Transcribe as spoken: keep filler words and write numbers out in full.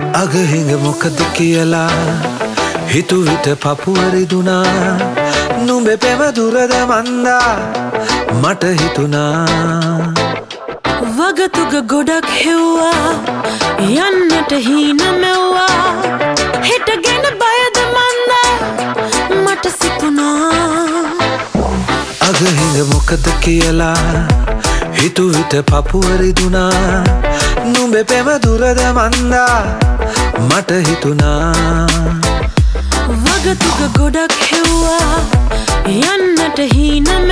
අගහිඟ මොකද කියලා හිතු විට පපුවරිදුනා නුඹේ පෙම දුරද මන්දා මට හිතුනා වගතුග ගොඩක් හෙව්වා යන්නට හීන මෙව්වා හිටගෙන බයද මන්දා මට සිතුනා අගහිඟ මොකද කියලා හිතු විට පපුවරිදුනා නුඹේ පෙම දුරද මන්දා මට හිතුනා වගතුග ගොඩක් හෙව්වා යන්නට හීන